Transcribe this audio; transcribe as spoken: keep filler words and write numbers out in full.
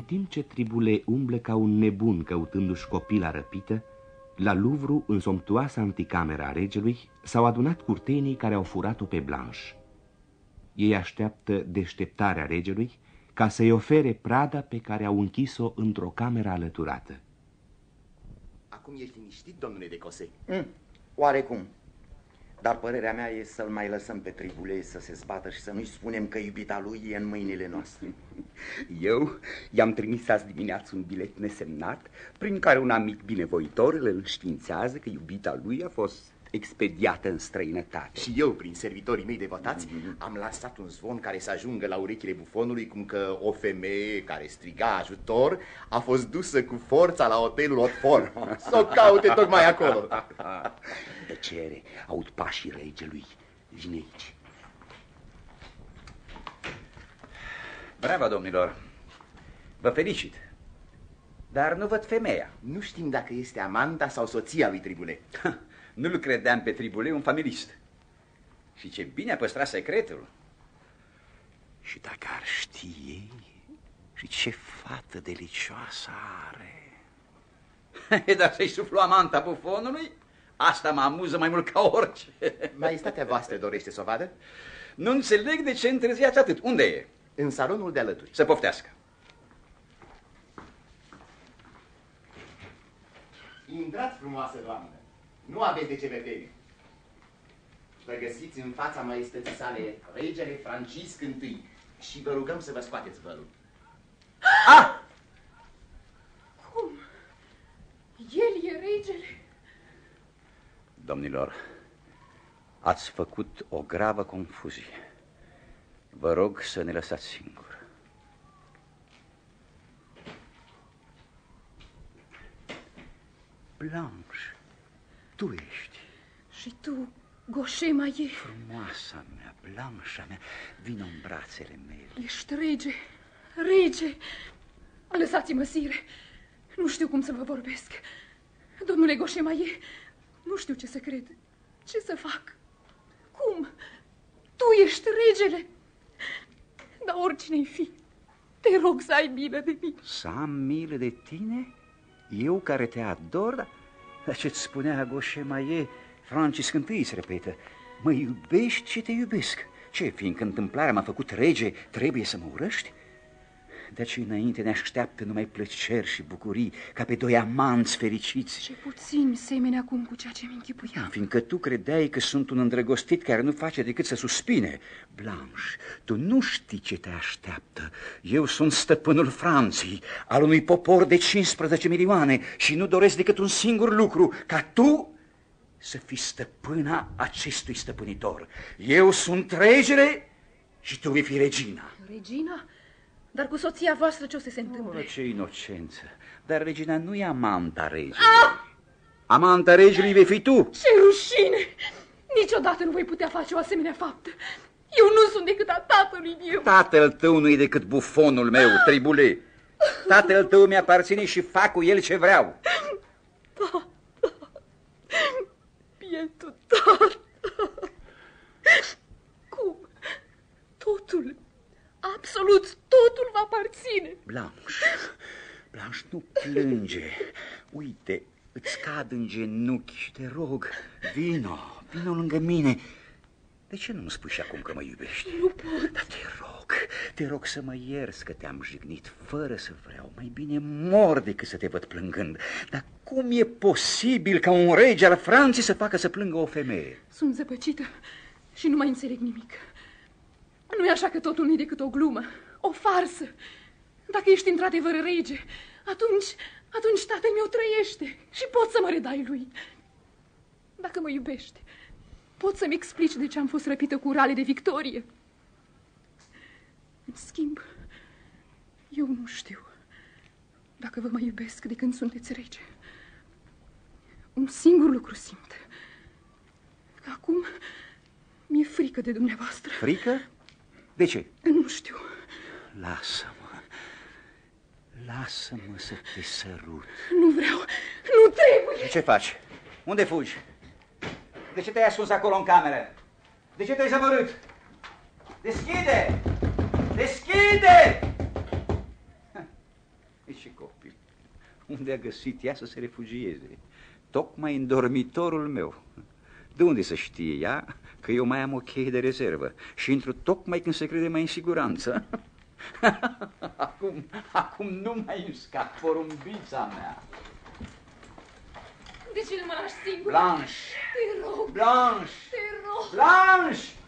timp ce Triboulet umblă ca un nebun căutându-și copila răpită, la Louvre, în somptuoasa anticamera a regelui, s-au adunat curtenii care au furat-o pe Blanche. Ei așteaptă deșteptarea regelui ca să-i ofere prada pe care au închis-o într-o cameră alăturată. Acum ești liniștit, domnule de Cossé? Mm, oarecum. Dar părerea mea e să-l mai lăsăm pe Triboulet să se zbată și să nu-i spunem că iubita lui e în mâinile noastre. Eu i-am trimis azi dimineață un bilet nesemnat prin care un amic binevoitor îl înștiințează că iubita lui a fost expediată în străinătate. Și eu, prin servitorii mei devotați, mm-hmm. am lansat un zvon care să ajungă la urechile bufonului, cum că o femeie care striga ajutor a fost dusă cu forța la hotelul Otfort. Să o caute tocmai acolo. Tăcere, aud pașii regelui. Vine aici. Bravo, domnilor. Vă felicit. Dar nu văd femeia. Nu știm dacă este amanta sau soția lui Triboulet. Nu-l credeam pe Triboulet un familist. Și ce bine a păstrat secretul. Și dacă ar ști ei, și ce fată delicioasă are. Dar să-i suflu amanta bufonului? Asta mă amuză mai mult ca orice. Maestatea voastră dorește să o vadă? Nu înțeleg de ce întârziați atât. Unde e? În salonul de alături. Să poftească. Intrați, frumoasă doamnă. Nu aveți de ce vă temi. Vă găsiți în fața maestății sale regele Francisc întâi și vă rugăm să vă scoateți vălul. Ah! Cum? El e regele? Domnilor, ați făcut o gravă confuzie. Vă rog să ne lăsați singuri. Blanche, tu ești. Și tu, Gaucher-Maillet. Frumoasa mea, Blanche-a mea, vină în brațele mele. Ești rege, rege. Lăsați-mă, sire. Nu știu cum să vă vorbesc. Domnule Gaucher-Maillet, nu știu ce să cred. Ce să fac? Cum? Tu ești regele? Dar oricine-i fi, te rog să ai milă de mine. Să am milă de tine? Eu care te ador? Dar ce-ți spunea Gaucher-Maillet, Francisc întâi se repetă, mă iubești și te iubesc. Ce, fiindcă întâmplarea m-a făcut rege, trebuie să mă urăști? De aceea înainte ne așteaptă numai plăceri și bucurii, ca pe doi amanți fericiți. Ce puțin semeni acum cu ceea ce mi închipuiam. Fiindcă tu credeai că sunt un îndrăgostit care nu face decât să suspine. Blanche, tu nu știi ce te așteaptă. Eu sunt stăpânul Franței, al unui popor de cincisprezece milioane și nu doresc decât un singur lucru, ca tu să fii stăpâna acestui stăpânitor. Eu sunt regele și tu vei fi regina. Regina? Dar cu soția voastră ce o să se întâmple? Oh, ce inocență! Dar regina nu e amanta regelui. Ah! Amanta regelui vei fi tu. Ce rușine! Niciodată nu voi putea face o asemenea faptă. Eu nu sunt decât a tatălui meu. Tatăl tău nu e decât bufonul meu, Triboulet. Tatăl tău mi-aparține și fac cu el ce vreau. Tata, bietul tata. Cum? Totul, absolut totul vă aparține. Blanche, Blanche, nu plânge. Uite, îți cad în genunchi și te rog, vino, vino lângă mine. De ce nu-mi spui și acum că mă iubești? Nu pot. Dar te rog, te rog să mă ierzi că te-am jignit fără să vreau. Mai bine mor decât să te văd plângând. Dar cum e posibil ca un rege al Franței să facă să plângă o femeie? Sunt zăpăcită și nu mai înțeleg nimic. Nu e așa că totul nu e decât o glumă, o farsă. Dacă ești într-adevăr rege, atunci, atunci tatăl meu trăiește și poți să mă redai lui. Dacă mă iubești, poți să-mi explici de ce am fost răpită cu urale de victorie. În schimb, eu nu știu dacă vă mai iubesc de când sunteți rege. Un singur lucru simt. Că acum mi-e frică de dumneavoastră. Frică? De ce? Nu știu. Lasă-mă. Lasă-mă să te sărut. Nu vreau. Nu trebuie. Ce faci? Unde fugi? De ce te-ai ascuns acolo în cameră? De ce te-ai zamărât? Deschide! Deschide! și copil. Unde a găsit ea să se refugieze? Tocmai în dormitorul meu. De unde să știe ea că eu mai am o cheie de rezervă și intru tocmai când se crede mai în siguranță? acum, acum nu mai îmi scap porumbița mea. De ce nu mă lași singur? Blanche! Te rog! Blanche! Te rog! Blanche!